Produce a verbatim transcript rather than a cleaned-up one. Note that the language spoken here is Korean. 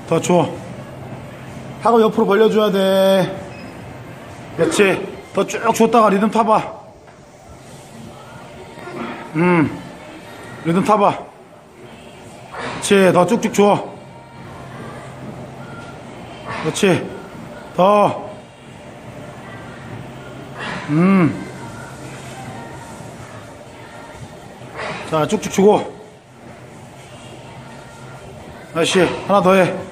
더 줘. 하고 옆으로 벌려줘야 돼. 그렇지. 더 쭉 줬다가 리듬 타봐. 음. 리듬 타봐. 그렇지. 더 쭉쭉 줘. 그렇지. 더. 음. 자, 쭉쭉 주고. 다시 하나 더 해.